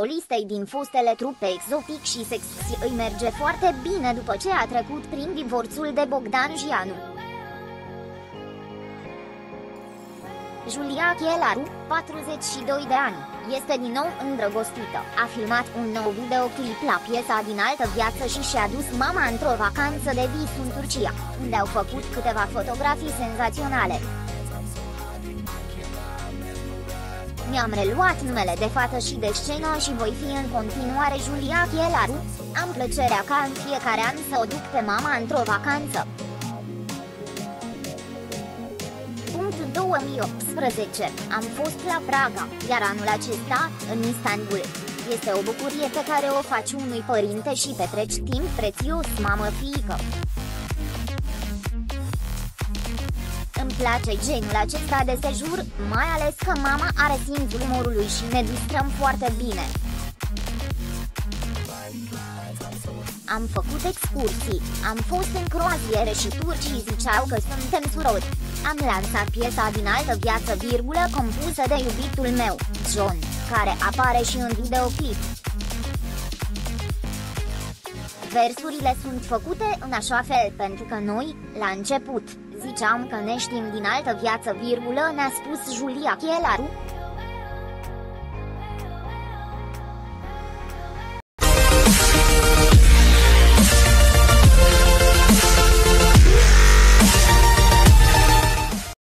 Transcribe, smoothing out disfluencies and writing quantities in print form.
solistei din fostele trupe Exotic și Sexy îi merge foarte bine după ce a trecut prin divorțul de Bogdan Gianu. Julia Chielaru, 42 de ani, este din nou îndrăgostită. A filmat un nou videoclip la piesa Din altă viață și și-a dus mama într-o vacanță de vis în Turcia, unde au făcut câteva fotografii senzaționale. Mi-am reluat numele de fată și de scenă și voi fi în continuare Julia Chielaru. Am plăcerea ca în fiecare an să o duc pe mama într-o vacanță. 2018, am fost la Praga, iar anul acesta, în Istanbul. Este o bucurie pe care o faci unui părinte și petreci timp prețios mamă-fiică. Îmi place genul acesta de sejur, mai ales că mama are simțul umorului și ne distrăm foarte bine. Am făcut excursii, am fost în croaziere și turcii ziceau că suntem surori. Am lansat piesa Din altă viață, compusă de iubitul meu, John, care apare și în videoclip. Versurile sunt făcute în așa fel pentru că noi, la început, ziceam că ne știm din altă viață, ne-a spus Julia Chielaru,